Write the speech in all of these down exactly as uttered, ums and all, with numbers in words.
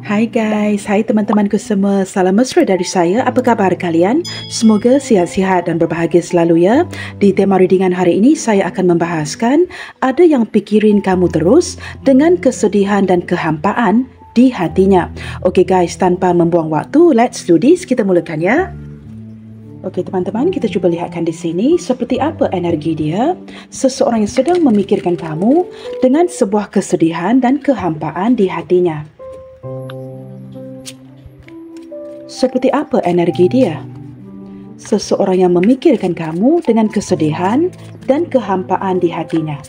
Hai guys, hai teman-temanku semua. Salam mesra dari saya. Apa khabar kalian? Semoga sihat-sihat dan berbahagia selalu ya. Di tema readingan hari ini saya akan membahaskan ada yang pikirin kamu terus dengan kesedihan dan kehampaan di hatinya. Okey guys, tanpa membuang waktu, let's do this. Kita mulakan ya. Okey teman-teman, kita cuba lihatkan di sini seperti apa energi dia. Seseorang yang sedang memikirkan kamu dengan sebuah kesedihan dan kehampaan di hatinya. Seperti apa energi dia? Seseorang yang memikirkan kamu dengan kesedihan dan kehampaan di hatinya.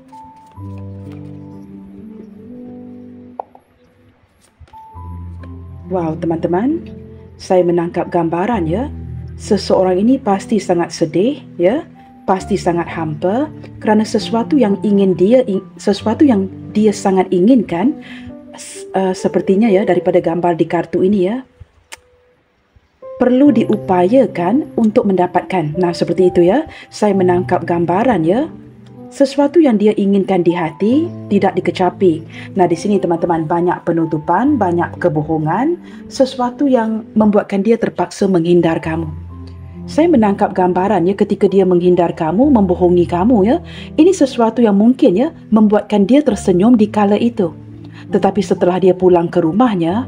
Wow, teman-teman, saya menangkap gambaran ya. Seseorang ini pasti sangat sedih ya, pasti sangat hampa kerana sesuatu yang ingin dia sesuatu yang dia sangat inginkan uh, sepertinya ya daripada gambar di kartu ini ya. Perlu diupayakan untuk mendapatkan. Nah, seperti itu ya. Saya menangkap gambaran ya. Sesuatu yang dia inginkan di hati tidak dikecapi. Nah, di sini teman-teman banyak penutupan, banyak kebohongan, sesuatu yang membuatkan dia terpaksa menghindar kamu. Saya menangkap gambaran ya ketika dia menghindar kamu, membohongi kamu ya. Ini sesuatu yang mungkin ya membuatkan dia tersenyum di kala itu. Tetapi setelah dia pulang ke rumahnya,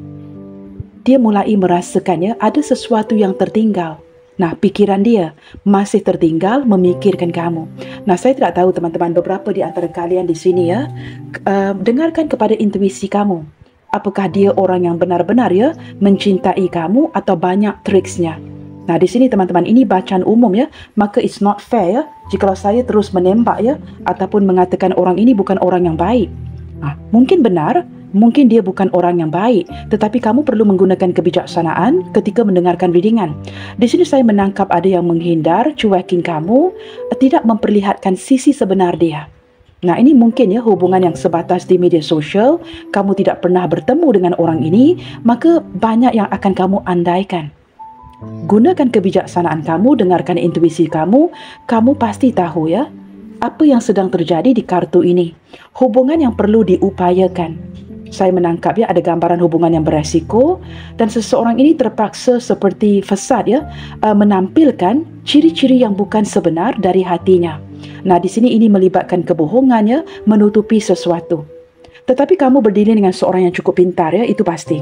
dia mulai merasakannya ada sesuatu yang tertinggal. Nah, pikiran dia masih tertinggal memikirkan kamu. Nah, saya tidak tahu teman-teman, beberapa di antara kalian di sini ya, uh, dengarkan kepada intuisi kamu. Apakah dia orang yang benar-benar ya mencintai kamu atau banyak triksnya? Nah, di sini teman-teman, ini bacaan umum ya, maka it's not fair ya jikalau saya terus menembak ya ataupun mengatakan orang ini bukan orang yang baik. Nah, mungkin benar, mungkin dia bukan orang yang baik, tetapi kamu perlu menggunakan kebijaksanaan ketika mendengarkan readingan. Di sini saya menangkap ada yang menghindar, cuekin kamu, tidak memperlihatkan sisi sebenar dia. Nah, ini mungkin ya hubungan yang sebatas di media sosial, kamu tidak pernah bertemu dengan orang ini, maka banyak yang akan kamu andaikan. Gunakan kebijaksanaan kamu, dengarkan intuisi kamu, kamu pasti tahu ya apa yang sedang terjadi di kartu ini. Hubungan yang perlu diupayakan. Saya menangkap ya ada gambaran hubungan yang beresiko dan seseorang ini terpaksa seperti fasad ya uh, menampilkan ciri-ciri yang bukan sebenar dari hatinya. Nah, di sini ini melibatkan kebohongan ya, menutupi sesuatu. Tetapi kamu berdiri dengan seorang yang cukup pintar ya, itu pasti.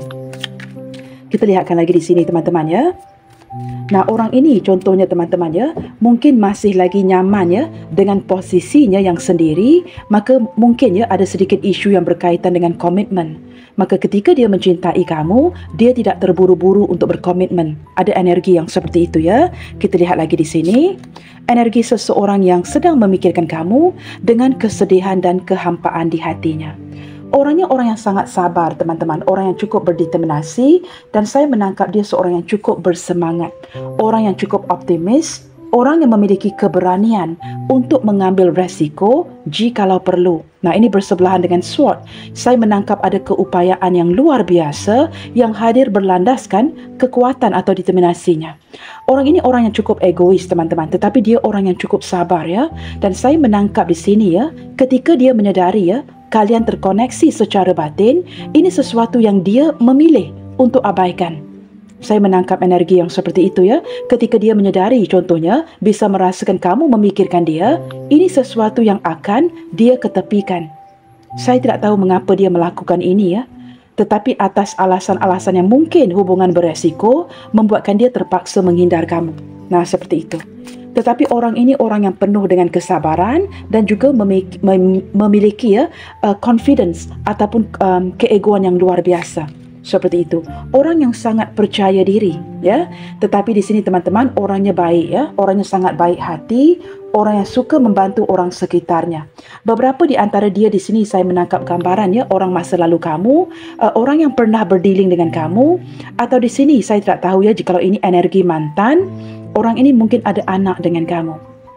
Kita lihatkan lagi di sini teman-teman ya. Nah, orang ini contohnya teman-teman ya, mungkin masih lagi nyaman ya dengan posisinya yang sendiri, maka mungkin ya ada sedikit isu yang berkaitan dengan komitmen. Maka ketika dia mencintai kamu, dia tidak terburu-buru untuk berkomitmen. Ada energi yang seperti itu ya. Kita lihat lagi di sini. Energi seseorang yang sedang memikirkan kamu dengan kesedihan dan kehampaan di hatinya. Orangnya orang yang sangat sabar teman-teman, orang yang cukup berdeterminasi dan saya menangkap dia seorang yang cukup bersemangat, orang yang cukup optimis, orang yang memiliki keberanian untuk mengambil resiko jikalau perlu. Nah, ini bersebelahan dengan sword. Saya menangkap ada keupayaan yang luar biasa yang hadir berlandaskan kekuatan atau determinasinya. Orang ini orang yang cukup egois teman-teman, tetapi dia orang yang cukup sabar ya. Dan saya menangkap di sini ya, ketika dia menyadari ya, kalian terkoneksi secara batin, ini sesuatu yang dia memilih untuk abaikan. Saya menangkap energi yang seperti itu ya. Ketika dia menyadari contohnya, bisa merasakan kamu memikirkan dia, ini sesuatu yang akan dia ketepikan. Saya tidak tahu mengapa dia melakukan ini ya. Tetapi atas alasan-alasan yang mungkin hubungan beresiko, membuatkan dia terpaksa menghindar kamu. Nah, seperti itu. Tetapi orang ini orang yang penuh dengan kesabaran dan juga memiliki, memiliki ya, uh, confidence ataupun um, keegoan yang luar biasa. Seperti itu. Orang yang sangat percaya diri ya. Tetapi di sini teman-teman orangnya baik ya, orangnya sangat baik hati, orang yang suka membantu orang sekitarnya. Beberapa di antara dia di sini saya menangkap gambaran ya, orang masa lalu kamu, uh, orang yang pernah berdealing dengan kamu, atau di sini saya tidak tahu ya jikalau ini energi mantan. Orang ini mungkin ada anak dengan kamu.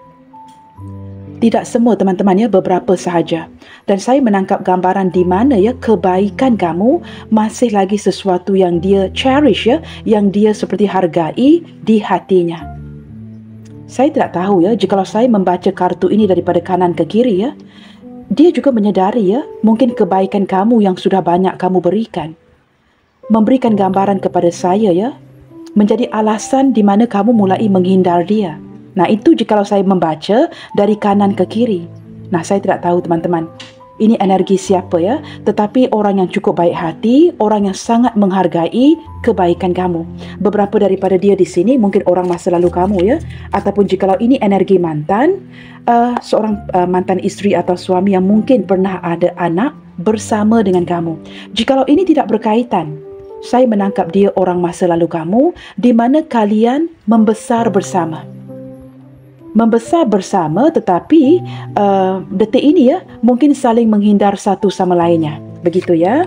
Tidak semua teman-teman ya, beberapa sahaja. Dan saya menangkap gambaran di mana ya kebaikan kamu masih lagi sesuatu yang dia cherish ya, yang dia seperti hargai di hatinya. Saya tidak tahu ya, jikalau saya membaca kartu ini daripada kanan ke kiri ya, dia juga menyadari ya, mungkin kebaikan kamu yang sudah banyak kamu berikan. memberikan gambaran kepada saya ya, menjadi alasan di mana kamu mulai menghindar dia. Nah, itu jikalau saya membaca dari kanan ke kiri. Nah, saya tidak tahu teman-teman, ini energi siapa ya, tetapi orang yang cukup baik hati, orang yang sangat menghargai kebaikan kamu. Beberapa daripada dia di sini mungkin orang masa lalu kamu ya, ataupun jikalau ini energi mantan, uh, seorang uh, mantan isteri atau suami yang mungkin pernah ada anak bersama dengan kamu. Jikalau ini tidak berkaitan, saya menangkap dia orang masa lalu kamu, di mana kalian membesar bersama. Membesar bersama, tetapi uh, detik ini ya, mungkin saling menghindar satu sama lainnya. Begitu ya.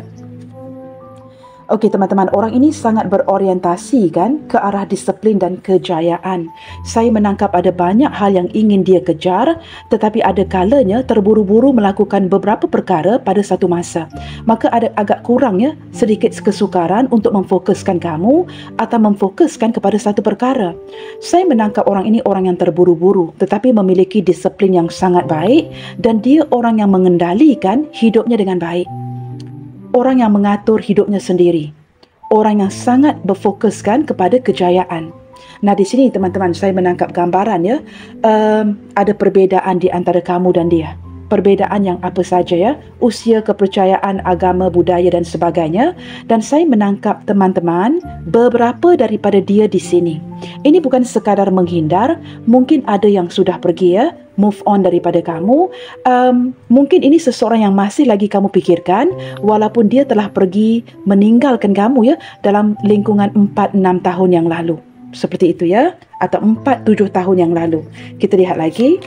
Okey teman-teman, orang ini sangat berorientasi kan ke arah disiplin dan kejayaan. Saya menangkap ada banyak hal yang ingin dia kejar, tetapi ada kalanya terburu-buru melakukan beberapa perkara pada satu masa. Maka ada agak kurang ya, sedikit kesukaran untuk memfokuskan kamu atau memfokuskan kepada satu perkara. Saya menangkap orang ini orang yang terburu-buru, tetapi memiliki disiplin yang sangat baik, dan dia orang yang mengendalikan hidupnya dengan baik. Orang yang mengatur hidupnya sendiri. Orang yang sangat berfokuskan kepada kejayaan. Nah, di sini teman-teman, saya menangkap gambaran ya, um, ada perbezaan di antara kamu dan dia. Perbezaan yang apa saja ya, usia, kepercayaan, agama, budaya dan sebagainya. Dan saya menangkap teman-teman, beberapa daripada dia di sini. Ini bukan sekadar menghindar, mungkin ada yang sudah pergi ya, move on daripada kamu. Um, mungkin ini seseorang yang masih lagi kamu pikirkan, walaupun dia telah pergi meninggalkan kamu ya, dalam lingkungan empat enam tahun yang lalu. Seperti itu ya, atau empat tujuh tahun yang lalu. Kita lihat lagi.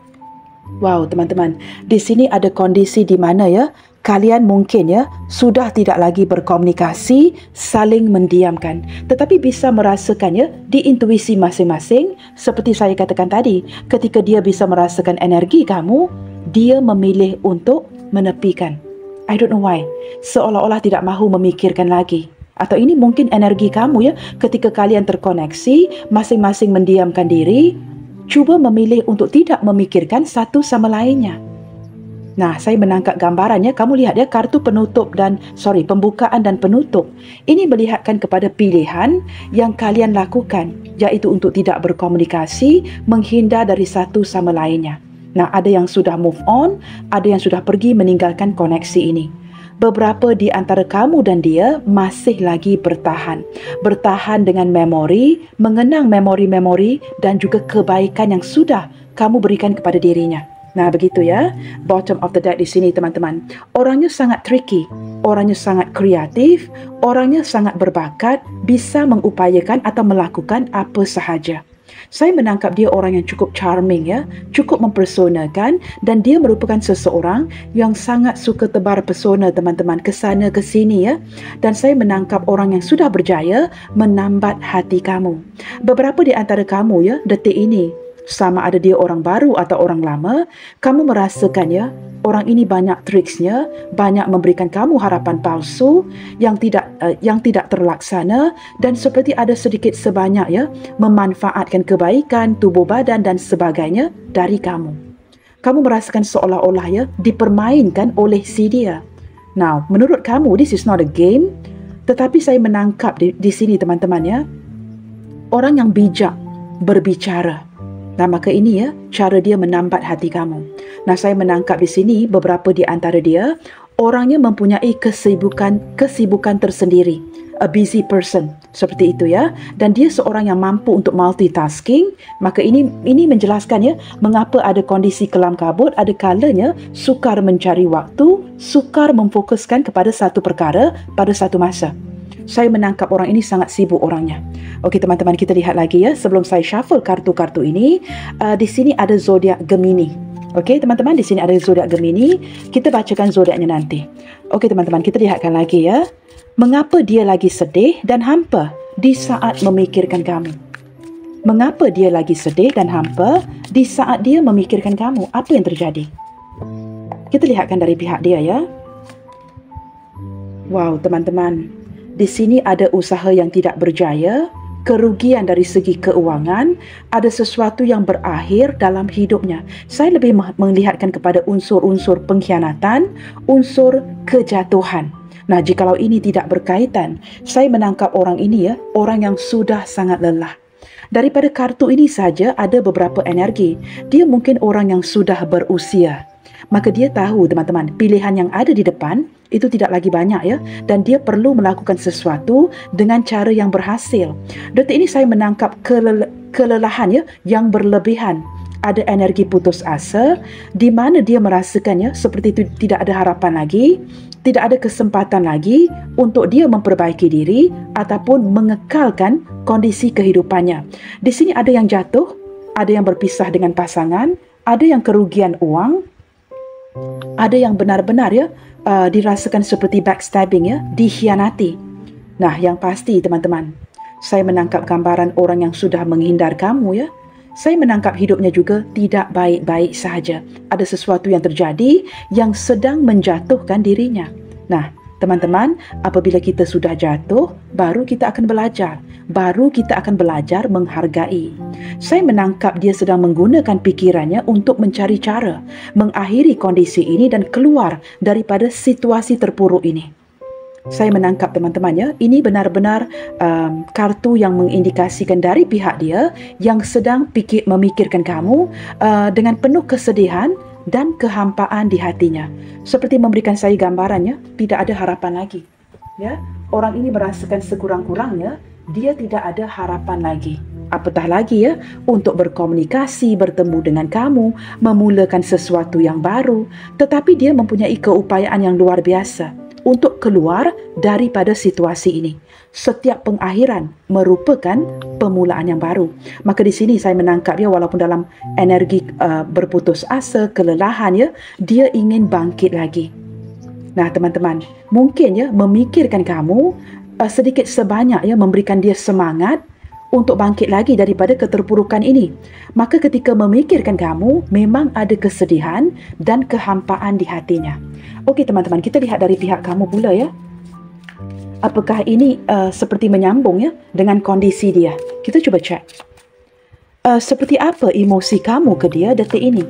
Wow, teman-teman, di sini ada kondisi di mana ya, kalian mungkin ya sudah tidak lagi berkomunikasi, saling mendiamkan, tetapi bisa merasakan ya di intuisi masing-masing. Seperti saya katakan tadi, ketika dia bisa merasakan energi kamu, dia memilih untuk menepikan. I don't know why, seolah-olah tidak mahu memikirkan lagi. Atau ini mungkin energi kamu ya, ketika kalian terkoneksi, masing-masing mendiamkan diri, cuba memilih untuk tidak memikirkan satu sama lainnya. Nah, saya menangkap gambarannya. Kamu lihat ya, kartu penutup dan, sorry, pembukaan dan penutup. Ini melihatkan kepada pilihan yang kalian lakukan, iaitu untuk tidak berkomunikasi, menghindar dari satu sama lainnya. Nah, ada yang sudah move on, ada yang sudah pergi meninggalkan koneksi ini. Beberapa di antara kamu dan dia masih lagi bertahan. Bertahan dengan memori, mengenang memori-memori dan juga kebaikan yang sudah kamu berikan kepada dirinya. Nah, begitu ya. Bottom of the deck di sini, teman-teman. Orangnya sangat tricky, orangnya sangat kreatif, orangnya sangat berbakat, bisa mengupayakan atau melakukan apa sahaja. Saya menangkap dia orang yang cukup charming ya, cukup mempersonakan, dan dia merupakan seseorang yang sangat suka tebar pesona teman-teman ke sana ke sini ya. Dan saya menangkap orang yang sudah berjaya menambat hati kamu. Beberapa di antara kamu ya detik ini, sama ada dia orang baru atau orang lama, kamu merasakan ya, orang ini banyak triksnya, banyak memberikan kamu harapan palsu yang tidak uh, yang tidak terlaksana, dan seperti ada sedikit sebanyak ya memanfaatkan kebaikan tubuh badan dan sebagainya dari kamu. Kamu merasakan seolah-olah ya dipermainkan oleh si dia. Now, menurut kamu this is not a game, tetapi saya menangkap di, di sini teman-teman ya, orang yang bijak berbicara. Nah, maka ini ya cara dia menambat hati kamu. Nah, saya menangkap di sini beberapa di antara dia, orangnya mempunyai kesibukan kesibukan tersendiri. A busy person, seperti itu ya. Dan dia seorang yang mampu untuk multitasking. Maka ini ini menjelaskan ya mengapa ada kondisi kelam kabut, ada kalanya sukar mencari waktu, sukar memfokuskan kepada satu perkara pada satu masa. Saya menangkap orang ini sangat sibuk orangnya. Okey teman-teman, kita lihat lagi ya sebelum saya shuffle kartu-kartu ini. Uh, di sini ada zodiak Gemini. Okey teman-teman, di sini ada zodiak Gemini. Kita bacakan zodiaknya nanti. Okey teman-teman, kita lihatkan lagi ya. Mengapa dia lagi sedih dan hampa di saat memikirkan kamu? Mengapa dia lagi sedih dan hampa di saat dia memikirkan kamu? Apa yang terjadi? Kita lihatkan dari pihak dia ya. Wow teman-teman, di sini ada usaha yang tidak berjaya, kerugian dari segi keuangan, ada sesuatu yang berakhir dalam hidupnya. Saya lebih melihatkan kepada unsur-unsur pengkhianatan, unsur kejatuhan. Nah, jikalau ini tidak berkaitan, saya menangkap orang ini ya, orang yang sudah sangat lelah. Daripada kartu ini saja ada beberapa energi. Dia mungkin orang yang sudah berusia. Maka dia tahu teman-teman, pilihan yang ada di depan itu tidak lagi banyak ya, dan dia perlu melakukan sesuatu dengan cara yang berhasil. Detik ini saya menangkap kelel- kelelahan ya, yang berlebihan. Ada energi putus asa di mana dia merasakannya seperti itu tidak ada harapan lagi, tidak ada kesempatan lagi untuk dia memperbaiki diri ataupun mengekalkan kondisi kehidupannya. Di sini ada yang jatuh, ada yang berpisah dengan pasangan, ada yang kerugian uang, ada yang benar-benar ya uh, dirasakan seperti backstabbing ya, dikhianati. Nah, yang pasti teman-teman, saya menangkap gambaran orang yang sudah menghindar kamu ya. Saya menangkap hidupnya juga tidak baik-baik sahaja. Ada sesuatu yang terjadi yang sedang menjatuhkan dirinya. Nah, teman-teman, apabila kita sudah jatuh, baru kita akan belajar. Baru kita akan belajar menghargai. Saya menangkap dia sedang menggunakan pikirannya untuk mencari cara mengakhiri kondisi ini dan keluar daripada situasi terpuruk ini. Saya menangkap teman-teman ya, ini benar-benar um, kartu yang mengindikasikan dari pihak dia yang sedang pikir, memikirkan kamu uh, dengan penuh kesedihan dan kehampaan di hatinya. Seperti memberikan saya gambarannya, tidak ada harapan lagi. Ya, orang ini merasakan sekurang-kurangnya dia tidak ada harapan lagi. Apatah lagi ya, untuk berkomunikasi, bertemu dengan kamu, memulakan sesuatu yang baru. Tetapi dia mempunyai keupayaan yang luar biasa untuk keluar daripada situasi ini. Setiap pengakhiran merupakan pemulaan yang baru. Maka di sini saya menangkap ya, walaupun dalam energi uh, berputus asa, kelelahan ya, dia ingin bangkit lagi. Nah teman-teman, mungkin ya memikirkan kamu uh, sedikit sebanyak ya, memberikan dia semangat untuk bangkit lagi daripada keterpurukan ini. Maka ketika memikirkan kamu, memang ada kesedihan dan kehampaan di hatinya. Okey teman-teman, kita lihat dari pihak kamu pula ya. Apakah ini uh, seperti menyambung ya dengan kondisi dia? Kita cuba cek. Uh, seperti apa emosi kamu ke dia detik ini?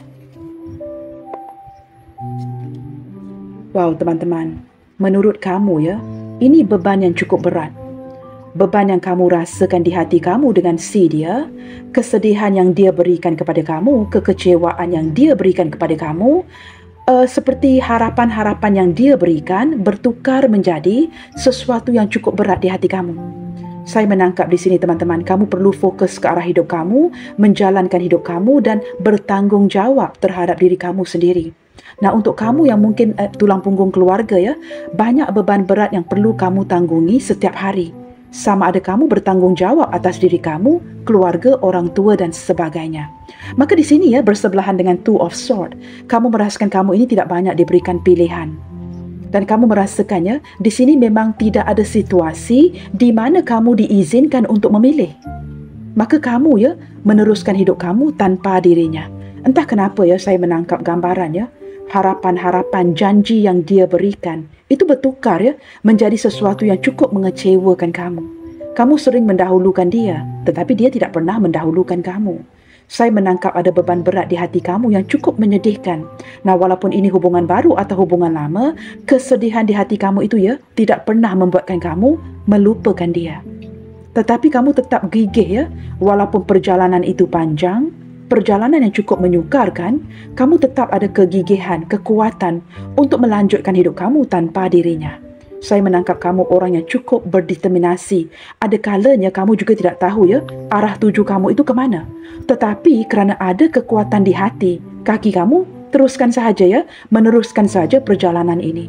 Wow teman-teman, menurut kamu ya, ini beban yang cukup berat. Beban yang kamu rasakan di hati kamu dengan si dia, kesedihan yang dia berikan kepada kamu, kekecewaan yang dia berikan kepada kamu, uh, seperti harapan-harapan yang dia berikan bertukar menjadi sesuatu yang cukup berat di hati kamu. Saya menangkap di sini teman-teman, kamu perlu fokus ke arah hidup kamu, menjalankan hidup kamu dan bertanggungjawab terhadap diri kamu sendiri. Nah, untuk kamu yang mungkin uh, tulang punggung keluarga ya, banyak beban berat yang perlu kamu tanggungi setiap hari. Sama ada kamu bertanggungjawab atas diri kamu, keluarga, orang tua dan sebagainya. Maka di sini ya, bersebelahan dengan Two of Swords, kamu merasakan kamu ini tidak banyak diberikan pilihan. Dan kamu merasakannya, di sini memang tidak ada situasi di mana kamu diizinkan untuk memilih. Maka kamu ya, meneruskan hidup kamu tanpa dirinya. Entah kenapa ya, saya menangkap gambarannya, harapan-harapan, janji yang dia berikan, itu bertukar ya, menjadi sesuatu yang cukup mengecewakan kamu. Kamu sering mendahulukan dia, tetapi dia tidak pernah mendahulukan kamu. Saya menangkap ada beban berat di hati kamu yang cukup menyedihkan. Nah, walaupun ini hubungan baru atau hubungan lama, kesedihan di hati kamu itu ya, tidak pernah membuatkan kamu melupakan dia. Tetapi kamu tetap gigih ya, walaupun perjalanan itu panjang, perjalanan yang cukup menyukarkan, kamu tetap ada kegigihan, kekuatan untuk melanjutkan hidup kamu tanpa dirinya. Saya menangkap kamu orang yang cukup berdeterminasi. Ada kalanya kamu juga tidak tahu ya, arah tuju kamu itu ke mana. Tetapi kerana ada kekuatan di hati, kaki kamu teruskan sahaja ya, meneruskan saja perjalanan ini.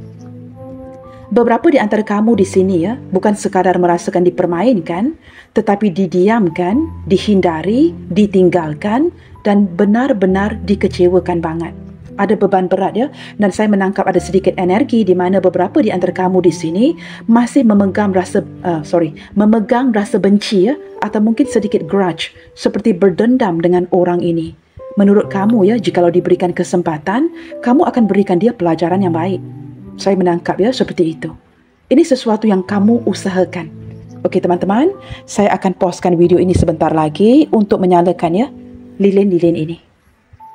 Beberapa di antara kamu di sini ya, bukan sekadar merasakan dipermainkan, tetapi didiamkan, dihindari, ditinggalkan, dan benar-benar dikecewakan banget. Ada beban berat ya, dan saya menangkap ada sedikit energi di mana beberapa di antara kamu di sini masih memegang rasa uh, sorry, memegang rasa benci ya, atau mungkin sedikit grudge, seperti berdendam dengan orang ini. Menurut kamu ya, jikalau diberikan kesempatan, kamu akan berikan dia pelajaran yang baik. Saya menangkap ya seperti itu. Ini sesuatu yang kamu usahakan. Okey teman-teman, saya akan pauskan video ini sebentar lagi untuk menyalakan ya lilin-lilin ini.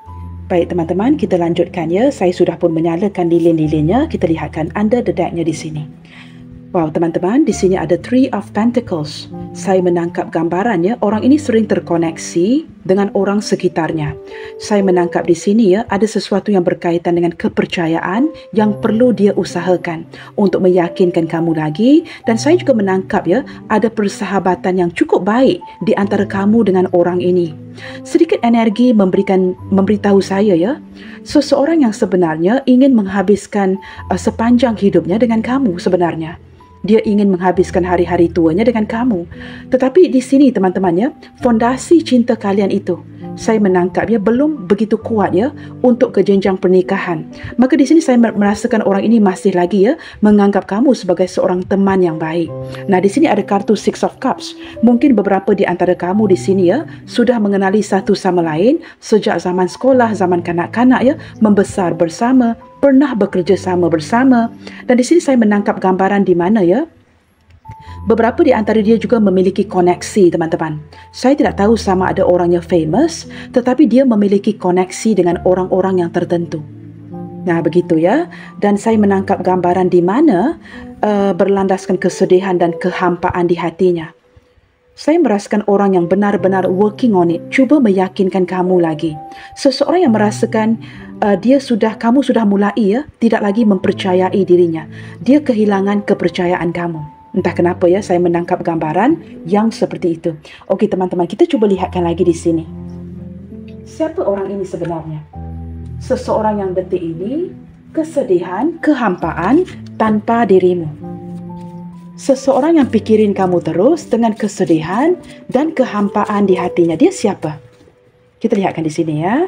Baik teman-teman, kita lanjutkan ya. Saya sudah pun menyalakan lilin-lilinnya. Kita lihatkan under the deck-nya di sini. Wow, teman-teman, di sini ada Three of Pentacles. Saya menangkap gambarannya, orang ini sering terkoneksi dengan orang sekitarnya. Saya menangkap di sini ya, ada sesuatu yang berkaitan dengan kepercayaan yang perlu dia usahakan untuk meyakinkan kamu lagi. Dan saya juga menangkap ya, ada persahabatan yang cukup baik di antara kamu dengan orang ini. Sedikit energi memberikan memberitahu saya ya, seseorang yang sebenarnya ingin menghabiskan uh, sepanjang hidupnya dengan kamu sebenarnya. Dia ingin menghabiskan hari-hari tuanya dengan kamu. Tetapi di sini teman-teman ya, fondasi cinta kalian itu, saya menangkapnya belum begitu kuat ya untuk ke jenjang pernikahan. Maka di sini saya merasakan orang ini masih lagi ya menganggap kamu sebagai seorang teman yang baik. Nah, di sini ada kartu Six of Cups. Mungkin beberapa di antara kamu di sini ya sudah mengenali satu sama lain sejak zaman sekolah, zaman kanak-kanak ya, membesar bersama, pernah bekerja sama bersama. Dan di sini saya menangkap gambaran di mana ya, beberapa di antara dia juga memiliki koneksi teman-teman. Saya tidak tahu sama ada orangnya famous, tetapi dia memiliki koneksi dengan orang-orang yang tertentu. Nah, begitu ya. Dan saya menangkap gambaran di mana uh, berlandaskan kesedihan dan kehampaan di hatinya. Saya merasakan orang yang benar-benar working on it, cuba meyakinkan kamu lagi. Seseorang yang merasakan uh, dia sudah, kamu sudah mulai ya, tidak lagi mempercayai dirinya. Dia kehilangan kepercayaan kamu. Entah kenapa ya, saya menangkap gambaran yang seperti itu. Okey teman-teman, kita cuba lihatkan lagi di sini. Siapa orang ini sebenarnya? Seseorang yang detik ini kesedihan, kehampaan tanpa dirimu. Seseorang yang pikirin kamu terus dengan kesedihan dan kehampaan di hatinya. Dia siapa? Kita lihatkan di sini ya.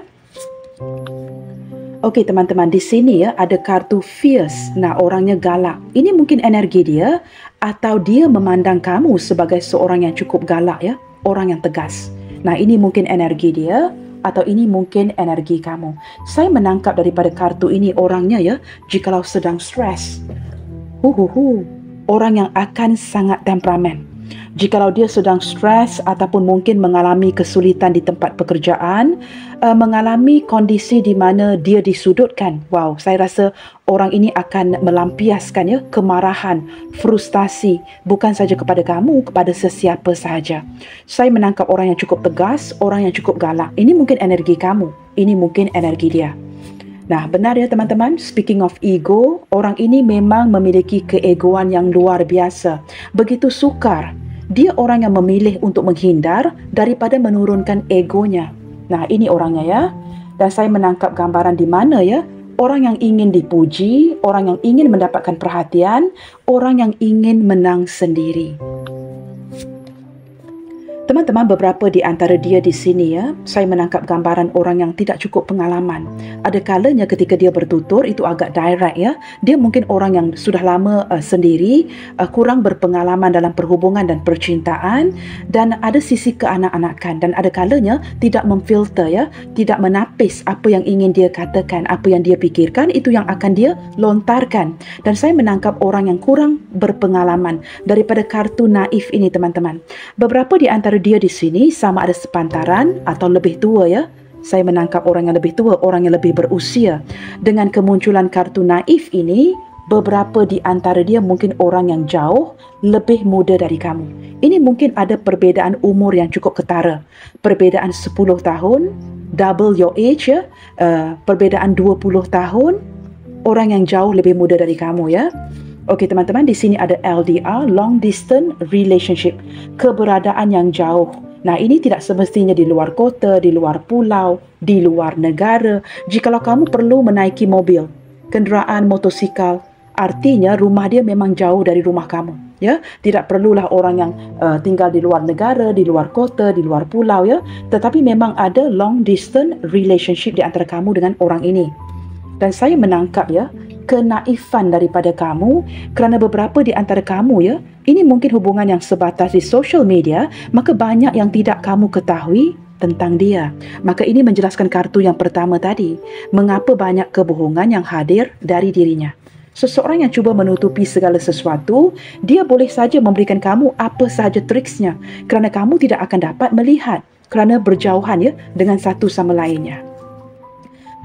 Okey teman-teman, di sini ya ada kartu fierce. Nah, orangnya galak. Ini mungkin energi dia, atau dia memandang kamu sebagai seorang yang cukup galak ya, orang yang tegas. Nah, ini mungkin energi dia, atau ini mungkin energi kamu. Saya menangkap daripada kartu ini orangnya ya, jikalau sedang stres. Huhuhu. Orang yang akan sangat temperamen. Jikalau dia sedang stres ataupun mungkin mengalami kesulitan di tempat pekerjaan, uh, mengalami kondisi di mana dia disudutkan. Wow, saya rasa orang ini akan melampiaskan ya kemarahan, frustasi, bukan saja kepada kamu, kepada sesiapa sahaja. Saya menangkap orang yang cukup tegas, orang yang cukup galak. Ini mungkin energi kamu, ini mungkin energi dia. Nah, benar ya teman-teman, speaking of ego, orang ini memang memiliki keegoan yang luar biasa. Begitu sukar. Dia orang yang memilih untuk menghindar daripada menurunkan egonya. Nah, ini orangnya ya. Dan saya menangkap gambaran di mana ya, orang yang ingin dipuji, orang yang ingin mendapatkan perhatian, orang yang ingin menang sendiri. Teman-teman, beberapa di antara dia di sini ya, saya menangkap gambaran orang yang tidak cukup pengalaman. Ada kalanya ketika dia bertutur itu agak direct ya. Dia mungkin orang yang sudah lama uh, sendiri, uh, kurang berpengalaman dalam perhubungan dan percintaan, dan ada sisi keanak-anakan, dan ada kalanya tidak memfilter ya, tidak menapis apa yang ingin dia katakan, apa yang dia fikirkan, itu yang akan dia lontarkan. Dan saya menangkap orang yang kurang berpengalaman daripada kartu naif ini teman-teman. Beberapa di antara dia di sini sama ada sepantaran atau lebih tua ya. Saya menangkap orang yang lebih tua, orang yang lebih berusia. Dengan kemunculan kartu naif ini, beberapa di antara dia mungkin orang yang jauh lebih muda dari kamu. Ini mungkin ada perbezaan umur yang cukup ketara. Perbezaan sepuluh tahun, double your age ya. Uh, perbezaan dua puluh tahun, orang yang jauh lebih muda dari kamu ya. Okey teman-teman, di sini ada L D R, long distance relationship, keberadaan yang jauh. Nah, ini tidak semestinya di luar kota, di luar pulau, di luar negara. Jikalau kamu perlu menaiki mobil, kenderaan, motosikal, artinya rumah dia memang jauh dari rumah kamu. Ya, tidak perlulah orang yang uh, tinggal di luar negara, di luar kota, di luar pulau ya. Tetapi memang ada long distance relationship di antara kamu dengan orang ini. Dan saya menangkap ya, kenaifan daripada kamu kerana beberapa di antara kamu ya, ini mungkin hubungan yang sebatas di social media, maka banyak yang tidak kamu ketahui tentang dia. Maka ini menjelaskan kartu yang pertama tadi, mengapa banyak kebohongan yang hadir dari dirinya. Seseorang yang cuba menutupi segala sesuatu, dia boleh saja memberikan kamu apa sahaja triksnya kerana kamu tidak akan dapat melihat kerana berjauhan ya dengan satu sama lainnya.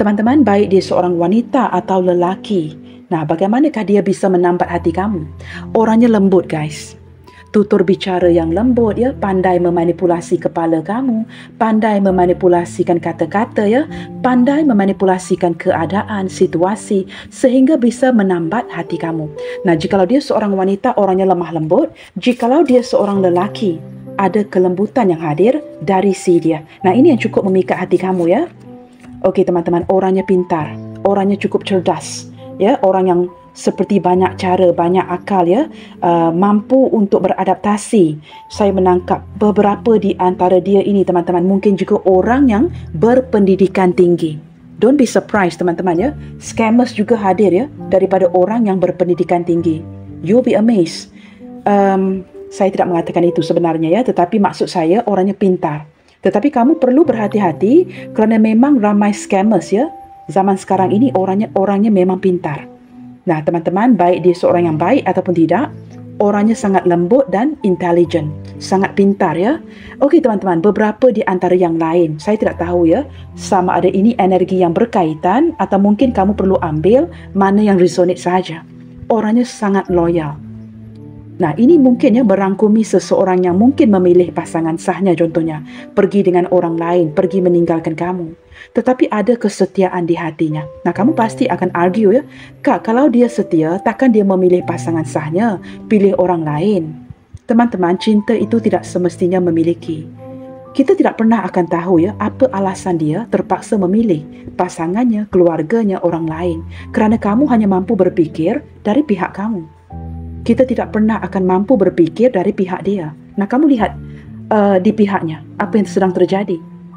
Teman-teman, baik dia seorang wanita atau lelaki. Nah, bagaimanakah dia bisa menambat hati kamu? Orangnya lembut, guys. Tutur bicara yang lembut, ya, pandai memanipulasi kepala kamu, pandai memanipulasikan kata-kata, ya, pandai memanipulasikan keadaan, situasi sehingga bisa menambat hati kamu. Nah, jikalau dia seorang wanita, orangnya lemah lembut. Jikalau dia seorang lelaki, ada kelembutan yang hadir dari si dia. Nah, ini yang cukup memikat hati kamu, ya. Okey, teman-teman, orangnya pintar, orangnya cukup cerdas, ya, orang yang seperti banyak cara, banyak akal, ya, uh, mampu untuk beradaptasi. Saya menangkap beberapa di antara dia ini, teman-teman, mungkin juga orang yang berpendidikan tinggi. Don't be surprised, teman-teman, ya. Scammers juga hadir, ya, daripada orang yang berpendidikan tinggi. You'll be amazed. Um, saya tidak mengatakan itu sebenarnya, ya, tetapi maksud saya orangnya pintar. Tetapi kamu perlu berhati-hati kerana memang ramai scammers, ya. Zaman sekarang ini orangnya orangnya memang pintar. Nah, teman-teman, baik dia seorang yang baik ataupun tidak, orangnya sangat lembut dan intelijen, sangat pintar, ya. Okey, teman-teman, beberapa di antara yang lain, saya tidak tahu, ya, sama ada ini energi yang berkaitan atau mungkin kamu perlu ambil mana yang resonate sahaja. Orangnya sangat loyal. Nah, ini mungkin, ya, merangkumi seseorang yang mungkin memilih pasangan sahnya, contohnya pergi dengan orang lain, pergi meninggalkan kamu, tetapi ada kesetiaan di hatinya. Nah, kamu pasti akan argue, ya, Kak, kalau dia setia, takkan dia memilih pasangan sahnya, pilih orang lain? Teman-teman, cinta itu tidak semestinya memiliki. Kita tidak pernah akan tahu, ya, apa alasan dia terpaksa memilih pasangannya, keluarganya, orang lain, kerana kamu hanya mampu berfikir dari pihak kamu. Kita tidak pernah akan mampu berfikir dari pihak dia. Nah, kamu lihat uh, di pihaknya, apa yang sedang terjadi.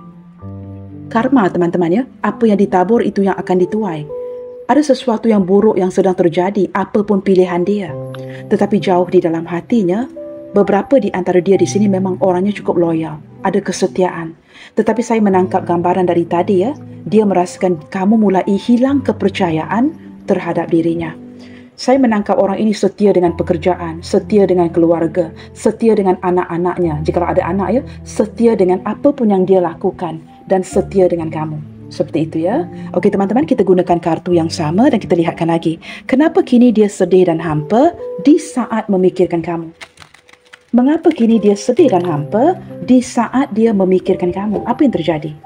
Karma, teman-teman, ya, apa yang ditabur itu yang akan dituai. Ada sesuatu yang buruk yang sedang terjadi, apapun pilihan dia. Tetapi jauh di dalam hatinya, beberapa di antara dia di sini memang orangnya cukup loyal, ada kesetiaan. Tetapi saya menangkap gambaran dari tadi, ya, dia merasakan kamu mulai hilang kepercayaan terhadap dirinya. Saya menangkap orang ini setia dengan pekerjaan, setia dengan keluarga, setia dengan anak-anaknya. Jika ada anak, ya, setia dengan apa pun yang dia lakukan dan setia dengan kamu. Seperti itu, ya. Okey, teman-teman, kita gunakan kartu yang sama dan kita lihatkan lagi. Kenapa kini dia sedih dan hampa di saat memikirkan kamu? Mengapa kini dia sedih dan hampa di saat dia memikirkan kamu? Apa yang terjadi?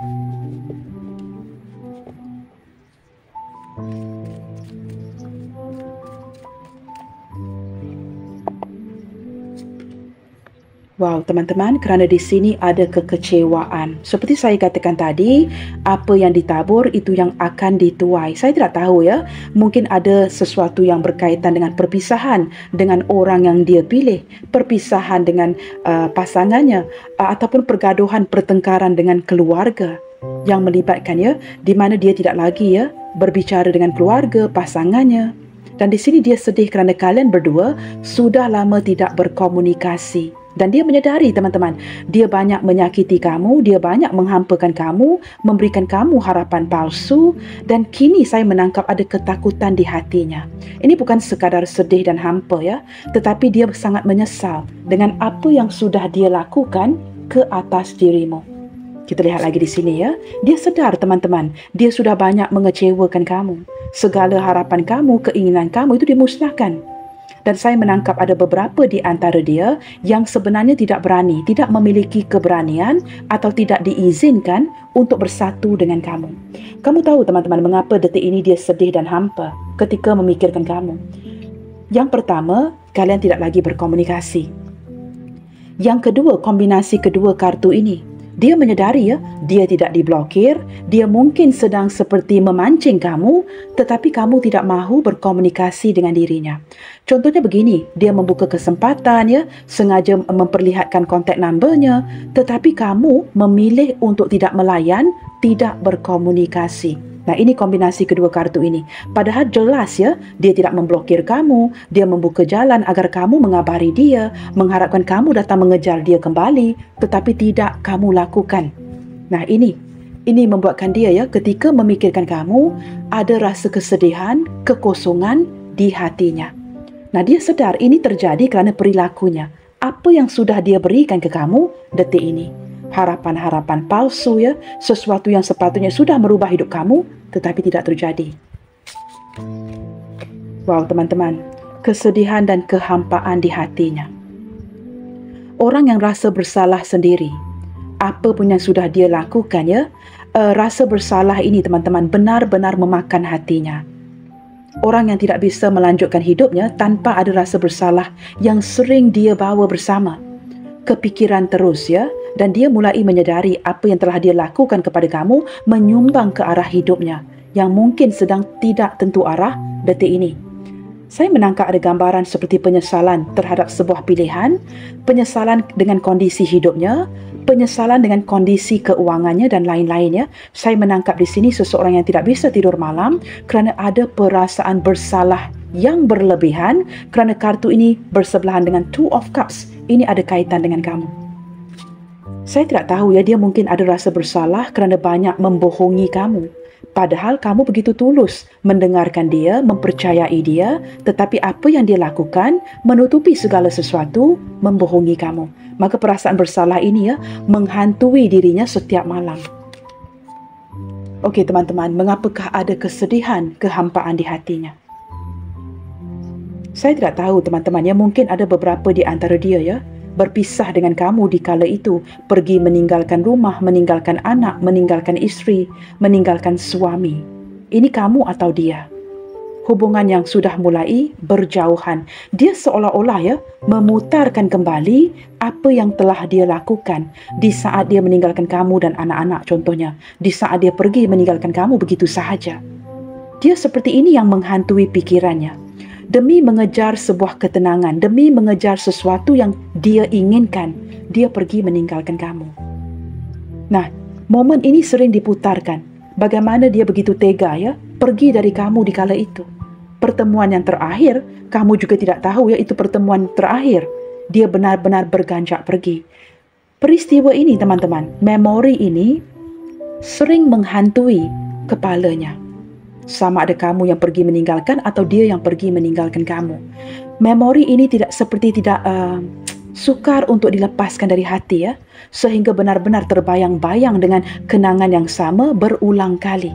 Wow, teman-teman, kerana di sini ada kekecewaan. Seperti saya katakan tadi, apa yang ditabur itu yang akan dituai. Saya tidak tahu, ya, mungkin ada sesuatu yang berkaitan dengan perpisahan dengan orang yang dia pilih, perpisahan dengan uh, pasangannya, uh, ataupun pergaduhan, pertengkaran dengan keluarga yang melibatkan, ya, di mana dia tidak lagi, ya, berbicara dengan keluarga, pasangannya. Dan di sini dia sedih kerana kalian berdua sudah lama tidak berkomunikasi. Dan dia menyedari, teman-teman, dia banyak menyakiti kamu, dia banyak menghampakan kamu, memberikan kamu harapan palsu, dan kini saya menangkap ada ketakutan di hatinya. Ini bukan sekadar sedih dan hampa, ya, tetapi dia sangat menyesal dengan apa yang sudah dia lakukan ke atas dirimu. Kita lihat lagi di sini, ya. Dia sedar, teman-teman, dia sudah banyak mengecewakan kamu. Segala harapan kamu, keinginan kamu itu dimusnahkan. Dan saya menangkap ada beberapa di antara dia yang sebenarnya tidak berani, tidak memiliki keberanian atau tidak diizinkan untuk bersatu dengan kamu. Kamu tahu, teman-teman, mengapa detik ini dia sedih dan hampa ketika memikirkan kamu? Yang pertama, kalian tidak lagi berkomunikasi. Yang kedua, kombinasi kedua kartu ini, dia menyedari, ya, dia tidak diblokir, dia mungkin sedang seperti memancing kamu, tetapi kamu tidak mahu berkomunikasi dengan dirinya. Contohnya begini, dia membuka kesempatan, ya, sengaja memperlihatkan kontak numbernya, tetapi kamu memilih untuk tidak melayan, tidak berkomunikasi. Nah, ini kombinasi kedua kartu ini. Padahal jelas, ya, dia tidak memblokir kamu, dia membuka jalan agar kamu mengabari dia, mengharapkan kamu datang mengejar dia kembali, tetapi tidak kamu lakukan. Nah, ini ini membuatkan dia, ya, ketika memikirkan kamu, ada rasa kesedihan, kekosongan di hatinya. Nah, dia sedar ini terjadi kerana perilakunya. Apa yang sudah dia berikan ke kamu detik ini? harapan-harapan palsu ya, sesuatu yang sepatutnya sudah merubah hidup kamu tetapi tidak terjadi. Wow teman-teman, kesedihan dan kehampaan di hatinya. Orang yang rasa bersalah sendiri, apa pun yang sudah dia lakukan ya, uh, rasa bersalah ini teman-teman benar-benar memakan hatinya. Orang yang tidak bisa melanjutkan hidupnya tanpa ada rasa bersalah yang sering dia bawa bersama. Kepikiran terus ya, dan dia mulai menyedari apa yang telah dia lakukan kepada kamu menyumbang ke arah hidupnya yang mungkin sedang tidak tentu arah detik ini. Saya menangkap ada gambaran seperti penyesalan terhadap sebuah pilihan, penyesalan dengan kondisi hidupnya, penyesalan dengan kondisi keuangannya dan lain-lainnya. Saya menangkap di sini seseorang yang tidak bisa tidur malam kerana ada perasaan bersalah yang berlebihan kerana kartu ini bersebelahan dengan Two of Cups. Ini ada kaitan dengan kamu. Saya tidak tahu ya, dia mungkin ada rasa bersalah kerana banyak membohongi kamu. Padahal kamu begitu tulus mendengarkan dia, mempercayai dia, tetapi apa yang dia lakukan menutupi segala sesuatu, membohongi kamu. Maka perasaan bersalah ini ya menghantui dirinya setiap malam. Okey teman-teman, mengapakah ada kesedihan, kehampaan di hatinya? Saya tidak tahu teman-teman ya, mungkin ada beberapa di antara dia ya berpisah dengan kamu di kala itu, pergi meninggalkan rumah, meninggalkan anak, meninggalkan isteri, meninggalkan suami. Ini kamu atau dia? Hubungan yang sudah mulai berjauhan. Dia seolah-olah ya memutarkan kembali apa yang telah dia lakukan di saat dia meninggalkan kamu dan anak-anak contohnya. Di saat dia pergi meninggalkan kamu begitu sahaja. Dia seperti ini yang menghantui pikirannya. Demi mengejar sebuah ketenangan, demi mengejar sesuatu yang dia inginkan, dia pergi meninggalkan kamu. Nah, momen ini sering diputarkan. Bagaimana dia begitu tega ya, pergi dari kamu di kala itu. Pertemuan yang terakhir, kamu juga tidak tahu ya itu pertemuan terakhir. Dia benar-benar berganjak pergi. Peristiwa ini teman-teman, memori ini sering menghantui kepalanya. Sama ada kamu yang pergi meninggalkan atau dia yang pergi meninggalkan kamu. Memori ini tidak seperti tidak uh, sukar untuk dilepaskan dari hati ya, sehingga benar-benar terbayang-bayang dengan kenangan yang sama berulang kali.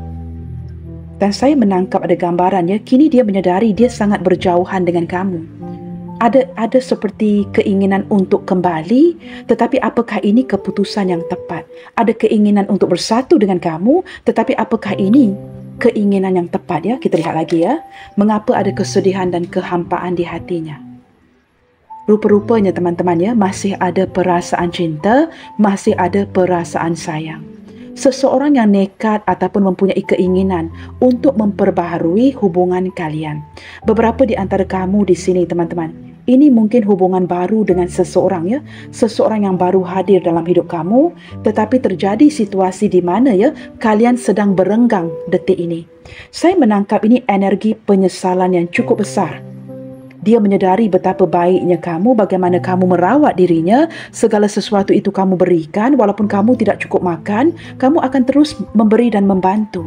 Dan saya menangkap ada gambarannya, kini dia menyadari dia sangat berjauhan dengan kamu. Ada ada seperti keinginan untuk kembali, tetapi apakah ini keputusan yang tepat? Ada keinginan untuk bersatu dengan kamu, tetapi apakah ini keinginan yang tepat ya? Kita lihat lagi ya. Mengapa ada kesedihan dan kehampaan di hatinya? Rupa-rupanya teman-teman ya, masih ada perasaan cinta, masih ada perasaan sayang. Seseorang yang nekat ataupun mempunyai keinginan untuk memperbaharui hubungan kalian. Beberapa di antara kamu di sini teman-teman, ini mungkin hubungan baru dengan seseorang ya, seseorang yang baru hadir dalam hidup kamu, tetapi terjadi situasi di mana ya kalian sedang berenggang detik ini. Saya menangkap ini energi penyesalan yang cukup besar. Dia menyadari betapa baiknya kamu, bagaimana kamu merawat dirinya, segala sesuatu itu kamu berikan, walaupun kamu tidak cukup makan, kamu akan terus memberi dan membantu.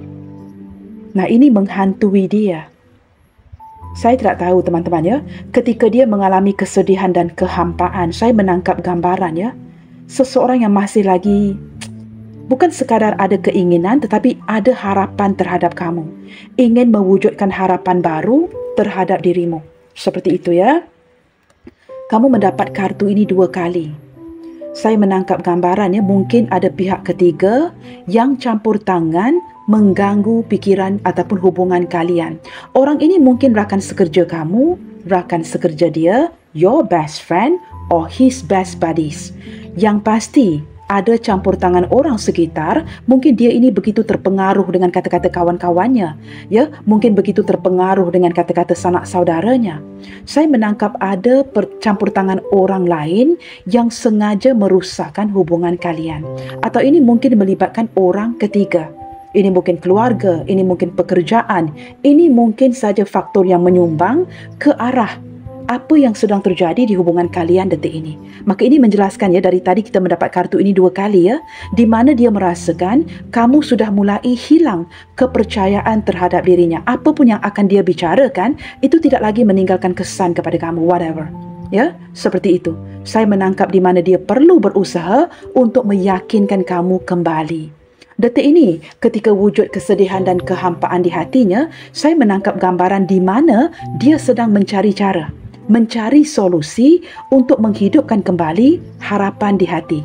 Nah, ini menghantui dia. Saya tidak tahu teman-teman ya, ketika dia mengalami kesedihan dan kehampaan, saya menangkap gambaran ya, seseorang yang masih lagi bukan sekadar ada keinginan, tetapi ada harapan terhadap kamu, ingin mewujudkan harapan baru terhadap dirimu. Seperti itu ya. Kamu mendapat kartu ini dua kali. Saya menangkap gambarannya, mungkin ada pihak ketiga yang campur tangan mengganggu pikiran ataupun hubungan kalian. Orang ini mungkin rakan sekerja kamu, rakan sekerja dia, your best friend or his best buddies. Yang pasti ada campur tangan orang sekitar. Mungkin dia ini begitu terpengaruh dengan kata-kata kawan-kawannya, ya, mungkin begitu terpengaruh dengan kata-kata sanak saudaranya. Saya menangkap ada campur tangan orang lain yang sengaja merusakkan hubungan kalian. Atau ini mungkin melibatkan orang ketiga. Ini mungkin keluarga, ini mungkin pekerjaan, ini mungkin saja faktor yang menyumbang ke arah apa yang sedang terjadi di hubungan kalian detik ini. Maka ini menjelaskan ya, dari tadi kita mendapat kartu ini dua kali ya, di mana dia merasakan kamu sudah mulai hilang kepercayaan terhadap dirinya. Apapun yang akan dia bicarakan, itu tidak lagi meninggalkan kesan kepada kamu, whatever. Ya, seperti itu. Saya menangkap di mana dia perlu berusaha untuk meyakinkan kamu kembali. Detik ini, ketika wujud kesedihan dan kehampaan di hatinya, saya menangkap gambaran di mana dia sedang mencari cara, mencari solusi untuk menghidupkan kembali harapan di hati,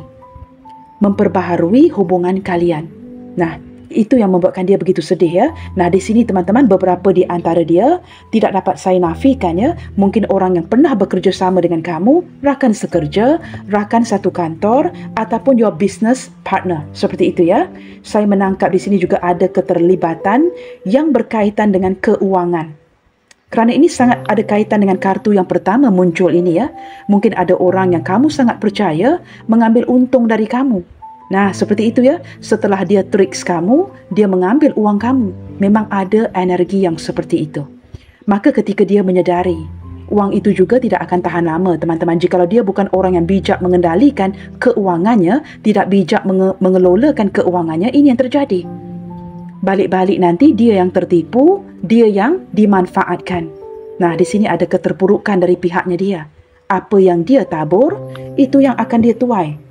memperbaharui hubungan kalian. Nah, itu yang membuatkan dia begitu sedih ya. Nah, di sini teman-teman, beberapa di antara dia tidak dapat saya nafikan ya. Mungkin orang yang pernah bekerja sama dengan kamu, rakan sekerja, rakan satu kantor, ataupun your business partner. Seperti itu ya. Saya menangkap di sini juga ada keterlibatan yang berkaitan dengan keuangan. Kerana ini sangat ada kaitan dengan kartu yang pertama muncul ini ya. Mungkin ada orang yang kamu sangat percaya mengambil untung dari kamu. Nah, seperti itu ya. Setelah dia triks kamu, dia mengambil uang kamu. Memang ada energi yang seperti itu. Maka ketika dia menyedari, uang itu juga tidak akan tahan lama, teman-teman. Jikalau dia bukan orang yang bijak mengendalikan keuangannya, tidak bijak menge- mengelolakan keuangannya, ini yang terjadi. Balik-balik nanti dia yang tertipu, dia yang dimanfaatkan. Nah, di sini ada keterpurukan dari pihaknya dia. Apa yang dia tabur, itu yang akan dia tuai.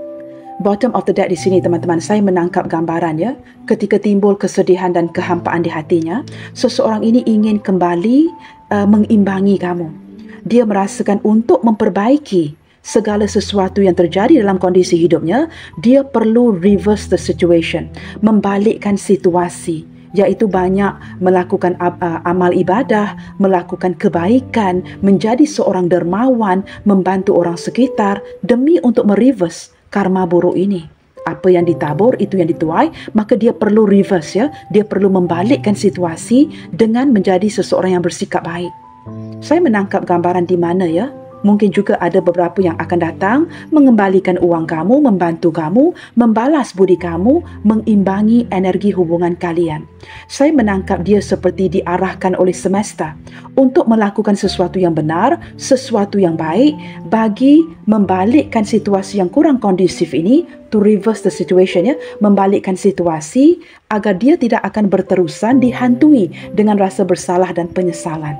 Bottom of the deck di sini teman-teman, saya menangkap gambaran ya. Ketika timbul kesedihan dan kehampaan di hatinya, seseorang ini ingin kembali uh, mengimbangi kamu. Dia merasakan untuk memperbaiki segala sesuatu yang terjadi dalam kondisi hidupnya, dia perlu reverse the situation, membalikkan situasi, iaitu banyak melakukan uh, amal ibadah, melakukan kebaikan, menjadi seorang dermawan, membantu orang sekitar demi untuk mereverse karma buruk ini. Apa yang ditabur, itu yang dituai, maka dia perlu reverse ya. Dia perlu membalikkan situasi dengan menjadi seseorang yang bersikap baik. Saya menangkap gambaran di mana ya. Mungkin juga ada beberapa yang akan datang mengembalikan uang kamu, membantu kamu, membalas budi kamu, mengimbangi energi hubungan kalian. Saya menangkap dia seperti diarahkan oleh semesta untuk melakukan sesuatu yang benar, sesuatu yang baik bagi membalikkan situasi yang kurang kondusif ini, to reverse the situation ya, membalikkan situasi agar dia tidak akan berterusan dihantui dengan rasa bersalah dan penyesalan.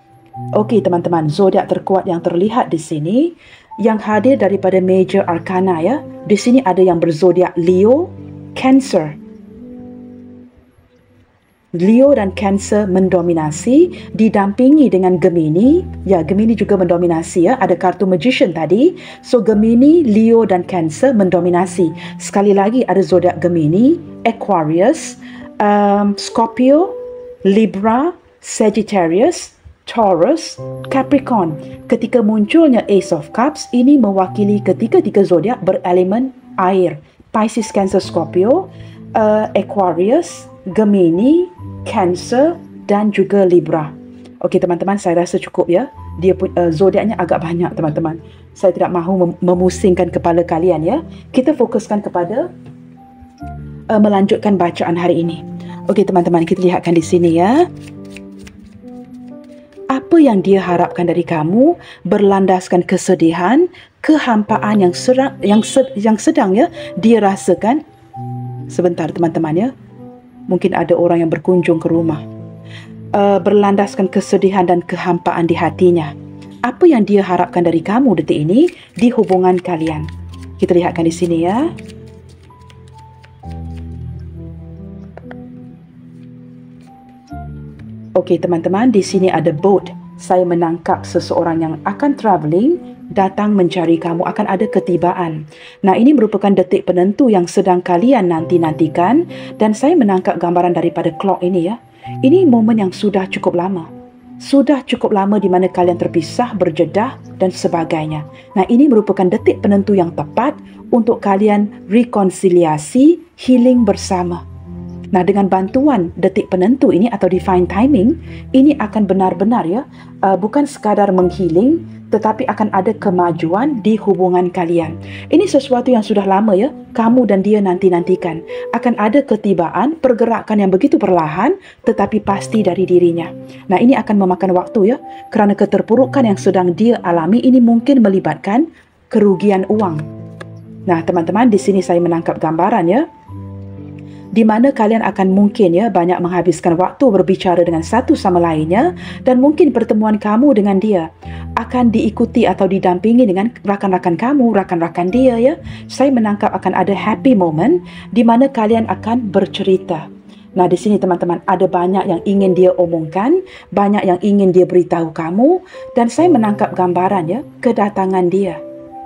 Okey teman-teman, zodiak terkuat yang terlihat di sini yang hadir daripada major arcana ya. Di sini ada yang berzodiak Leo, Cancer. Leo dan Cancer mendominasi, didampingi dengan Gemini. Ya, Gemini juga mendominasi ya. Ada kartu Magician tadi. So Gemini, Leo dan Cancer mendominasi. Sekali lagi ada zodiak Gemini, Aquarius, um, Scorpio, Libra, Sagittarius, Taurus, Capricorn. Ketika munculnya Ace of Cups, ini mewakili ketiga-tiga zodiak berelemen air. Pisces, Cancer, Scorpio, uh, Aquarius, Gemini, Cancer dan juga Libra. Okey teman-teman, saya rasa cukup ya. Dia pun uh, zodiaknya agak banyak teman-teman. Saya tidak mahu mem- memusingkan kepala kalian ya. Kita fokuskan kepada uh, melanjutkan bacaan hari ini. Okey teman-teman, kita lihatkan di sini ya. Apa yang dia harapkan dari kamu berlandaskan kesedihan, kehampaan yang serang, yang sed, yang sedang ya dia rasakan. Sebentar teman-teman ya. Mungkin ada orang yang berkunjung ke rumah. Uh, berlandaskan kesedihan dan kehampaan di hatinya. Apa yang dia harapkan dari kamu detik ini di hubungan kalian? Kita lihatkan di sini ya. Okey teman-teman, di sini ada boat. Saya menangkap seseorang yang akan travelling, datang mencari kamu, akan ada ketibaan. Nah, ini merupakan detik penentu yang sedang kalian nanti-nantikan dan saya menangkap gambaran daripada clock ini ya. Ini momen yang sudah cukup lama. Sudah cukup lama di mana kalian terpisah, berjedah dan sebagainya. Nah, ini merupakan detik penentu yang tepat untuk kalian rekonsiliasi, healing bersama. Nah, dengan bantuan detik penentu ini atau divine timing, ini akan benar-benar ya, uh, bukan sekadar menghealing, tetapi akan ada kemajuan di hubungan kalian. Ini sesuatu yang sudah lama ya, kamu dan dia nanti-nantikan. Akan ada ketibaan, pergerakan yang begitu perlahan, tetapi pasti dari dirinya. Nah, ini akan memakan waktu ya, kerana keterpurukan yang sedang dia alami ini mungkin melibatkan kerugian uang. Nah, teman-teman, di sini saya menangkap gambaran ya. di mana kalian akan mungkin ya banyak menghabiskan waktu berbicara dengan satu sama lainnya, dan mungkin pertemuan kamu dengan dia akan diikuti atau didampingi dengan rakan-rakan kamu, rakan-rakan dia ya. Saya menangkap akan ada happy moment di mana kalian akan bercerita. Nah, di sini teman-teman ada banyak yang ingin dia omongkan, banyak yang ingin dia beritahu kamu, dan saya menangkap gambaran ya kedatangan dia.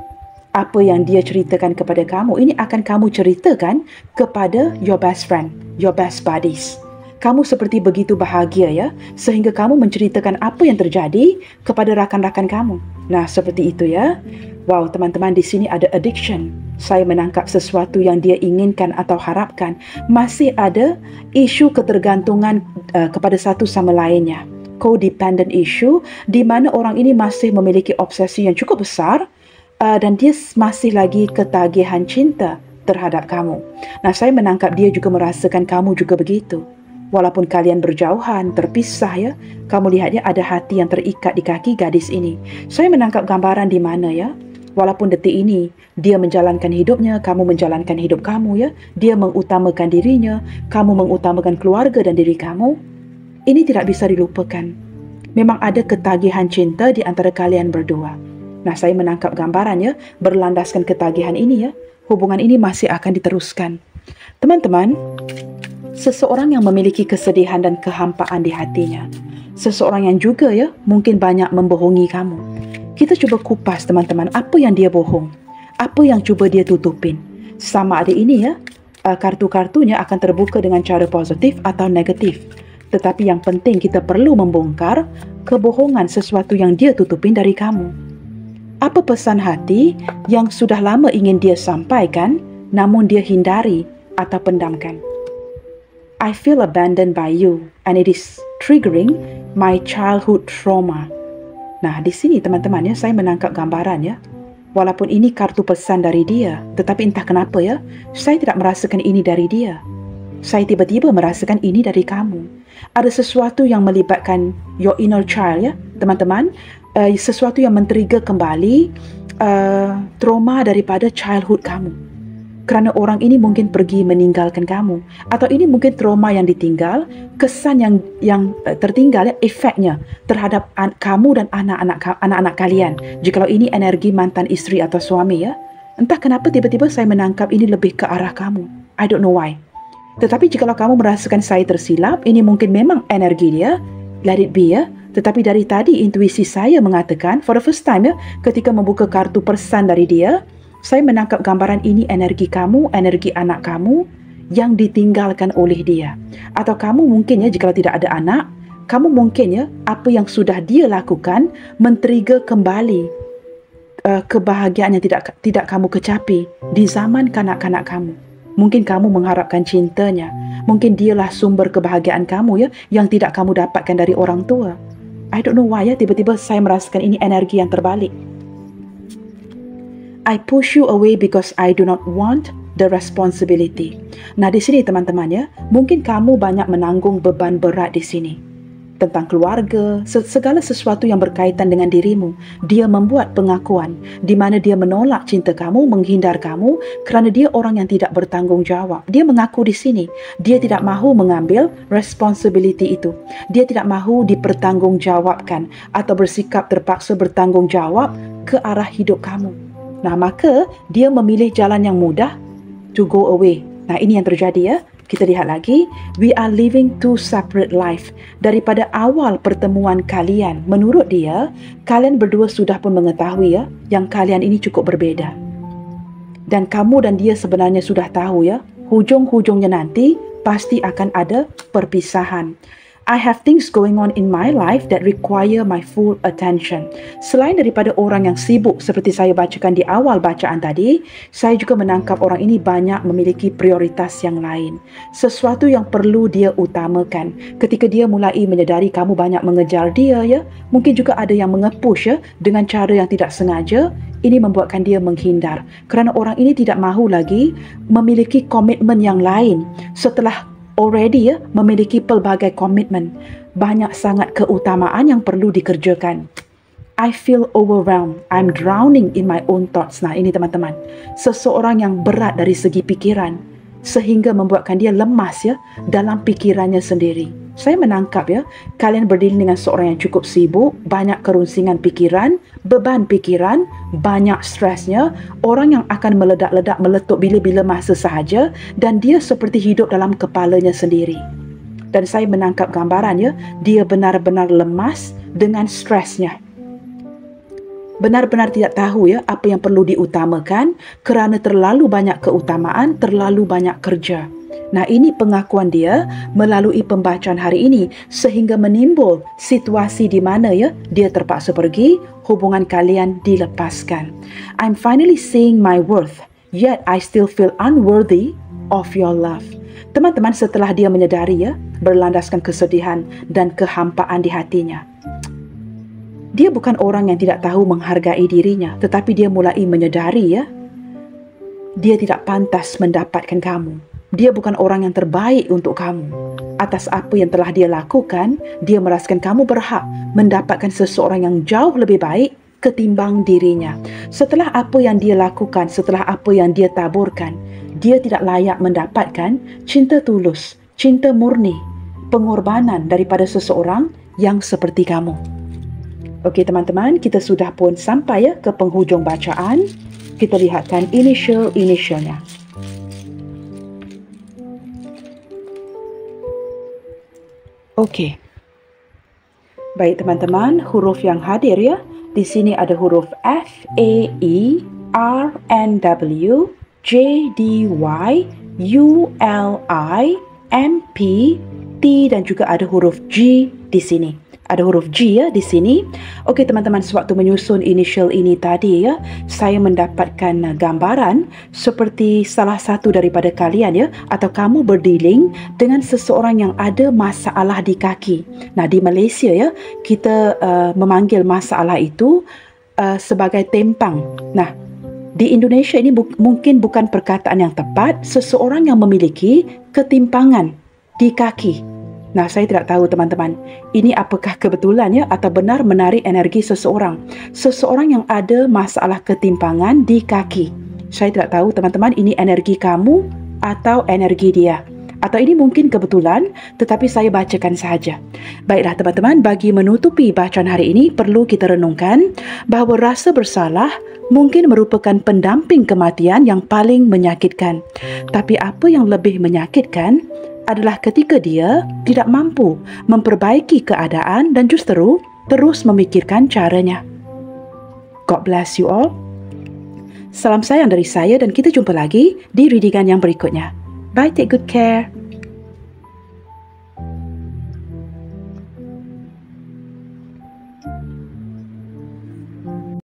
Apa yang dia ceritakan kepada kamu, ini akan kamu ceritakan kepada your best friend, your best buddies. Kamu seperti begitu bahagia ya, sehingga kamu menceritakan apa yang terjadi kepada rakan-rakan kamu. Nah, seperti itu ya. Wow, teman-teman, di sini ada addiction. Saya menangkap sesuatu yang dia inginkan atau harapkan. Masih ada isu ketergantungan uh, kepada satu sama lainnya. Codependent issue, di mana orang ini masih memiliki obsesi yang cukup besar uh, dan dia masih lagi ketagihan cinta terhadap kamu. Nah, saya menangkap dia juga merasakan kamu juga begitu. Walaupun kalian berjauhan, terpisah ya, kamu lihatnya ada hati yang terikat di kaki gadis ini. Saya menangkap gambaran di mana ya, walaupun detik ini dia menjalankan hidupnya, kamu menjalankan hidup kamu ya, dia mengutamakan dirinya, kamu mengutamakan keluarga dan diri kamu, ini tidak bisa dilupakan. Memang ada ketagihan cinta di antara kalian berdua. Nah, saya menangkap gambaran ya, berlandaskan ketagihan ini ya, hubungan ini masih akan diteruskan. Teman-teman, seseorang yang memiliki kesedihan dan kehampaan di hatinya, seseorang yang juga ya mungkin banyak membohongi kamu. Kita cuba kupas teman-teman, apa yang dia bohong, apa yang cuba dia tutupin. Sama ada ini ya, kartu-kartunya akan terbuka dengan cara positif atau negatif. Tetapi yang penting kita perlu membongkar kebohongan sesuatu yang dia tutupin dari kamu. Apa pesan hati yang sudah lama ingin dia sampaikan, namun dia hindari atau pendamkan. I feel abandoned by you and it is triggering my childhood trauma. Nah, di sini teman-teman ya, saya menangkap gambaran ya. Walaupun ini kartu pesan dari dia, tetapi entah kenapa ya, saya tidak merasakan ini dari dia. Saya tiba-tiba merasakan ini dari kamu. Ada sesuatu yang melibatkan your inner child ya, teman-teman. Uh, sesuatu yang men-trigger kembali uh, trauma daripada childhood kamu. Kerana orang ini mungkin pergi meninggalkan kamu, atau ini mungkin trauma yang ditinggal, kesan yang yang tertinggal ya, efeknya terhadap an- kamu dan anak-anak anak-anak kalian. Jikalau ini energi mantan isteri atau suami ya, entah kenapa tiba-tiba saya menangkap ini lebih ke arah kamu. I don't know why. Tetapi jikalau kamu merasakan saya tersilap, ini mungkin memang energi dia, let it be ya. Tetapi dari tadi intuisi saya mengatakan, for the first time ya, ketika membuka kartu pesan dari dia, saya menangkap gambaran ini energi kamu, energi anak kamu yang ditinggalkan oleh dia. Atau kamu mungkin ya, jika tidak ada anak, kamu mungkin ya, apa yang sudah dia lakukan men-trigger kembali uh, kebahagiaan yang tidak tidak kamu kecapi di zaman kanak-kanak kamu. Mungkin kamu mengharapkan cintanya. Mungkin dialah sumber kebahagiaan kamu ya, yang tidak kamu dapatkan dari orang tua. I don't know why ya, tiba-tiba saya merasakan ini energi yang terbalik. I push you away because I do not want the responsibility. Nah, di sini teman-teman ya, mungkin kamu banyak menanggung beban berat di sini. Tentang keluarga, segala sesuatu yang berkaitan dengan dirimu. Dia membuat pengakuan di mana dia menolak cinta kamu, menghindar kamu kerana dia orang yang tidak bertanggung jawab. Dia mengaku di sini, dia tidak mahu mengambil responsibility itu. Dia tidak mahu dipertanggungjawabkan atau bersikap terpaksa bertanggung jawab ke arah hidup kamu. Nah, maka dia memilih jalan yang mudah to go away. Nah, ini yang terjadi ya. Kita lihat lagi. We are living two separate life. Daripada awal pertemuan kalian, menurut dia, kalian berdua sudah pun mengetahui ya, yang kalian ini cukup berbeza. Dan kamu dan dia sebenarnya sudah tahu ya, hujung-hujungnya nanti pasti akan ada perpisahan. I have things going on in my life that require my full attention. Selain daripada orang yang sibuk seperti saya bacakan di awal bacaan tadi, saya juga menangkap orang ini banyak memiliki prioritas yang lain. Sesuatu yang perlu dia utamakan. Ketika dia mulai menyedari kamu banyak mengejar dia ya, mungkin juga ada yang mengepush ya, dengan cara yang tidak sengaja. Ini membuatkan dia menghindar. Kerana orang ini tidak mahu lagi memiliki komitmen yang lain setelah already ya, memiliki pelbagai komitmen. Banyak sangat keutamaan yang perlu dikerjakan. I feel overwhelmed. I'm drowning in my own thoughts. Nah, ini teman-teman. Seseorang yang berat dari segi pikiran. sehingga membuatkan dia lemas ya dalam fikirannya sendiri. Saya menangkap ya, kalian berdiri dengan seorang yang cukup sibuk, banyak kerunsingan fikiran, beban fikiran, banyak stresnya, orang yang akan meledak-ledak meletup bila-bila masa sahaja, dan dia seperti hidup dalam kepalanya sendiri. Dan saya menangkap gambaran ya, dia benar-benar lemas dengan stresnya. Benar-benar tidak tahu ya apa yang perlu diutamakan kerana terlalu banyak keutamaan, terlalu banyak kerja. Nah, ini pengakuan dia melalui pembacaan hari ini sehingga menimbul situasi di mana ya dia terpaksa pergi, hubungan kalian dilepaskan. I'm finally seeing my worth, yet I still feel unworthy of your love. Teman-teman, setelah dia menyedari ya, berlandaskan kesedihan dan kehampaan di hatinya, dia bukan orang yang tidak tahu menghargai dirinya, tetapi dia mulai menyedari ya, dia tidak pantas mendapatkan kamu. Dia bukan orang yang terbaik untuk kamu. Atas apa yang telah dia lakukan, dia merasakan kamu berhak mendapatkan seseorang yang jauh lebih baik ketimbang dirinya. Setelah apa yang dia lakukan, setelah apa yang dia taburkan, dia tidak layak mendapatkan cinta tulus, cinta murni, pengorbanan daripada seseorang yang seperti kamu. Okey teman-teman, kita sudah pun sampai ya ke penghujung bacaan. Kita lihatkan initial-initialnya. Okey. Baik teman-teman, huruf yang hadir ya. Di sini ada huruf F, A, E, R, N, W, J, D, Y, U, L, I, M, P, T dan juga ada huruf G di sini. Ada huruf G ya di sini. Okey teman-teman, sewaktu menyusun initial ini tadi ya, saya mendapatkan gambaran seperti salah satu daripada kalian ya, atau kamu berdealing dengan seseorang yang ada masalah di kaki. Nah, di Malaysia ya, kita uh, memanggil masalah itu uh, sebagai tempang. Nah, di Indonesia ini bu- mungkin bukan perkataan yang tepat, seseorang yang memiliki ketimpangan di kaki. Nah, saya tidak tahu teman-teman, ini apakah kebetulan ya atau benar menarik energi seseorang. Seseorang yang ada masalah ketimpangan di kaki. Saya tidak tahu teman-teman, ini energi kamu atau energi dia. Atau ini mungkin kebetulan, tetapi saya bacakan sahaja. Baiklah teman-teman, bagi menutupi bacaan hari ini, perlu kita renungkan bahawa rasa bersalah mungkin merupakan pendamping kematian yang paling menyakitkan. Tapi apa yang lebih menyakitkan adalah ketika dia tidak mampu memperbaiki keadaan dan justru terus memikirkan caranya. God bless you all. Salam sayang dari saya dan kita jumpa lagi di readingan yang berikutnya. Bye, take good care.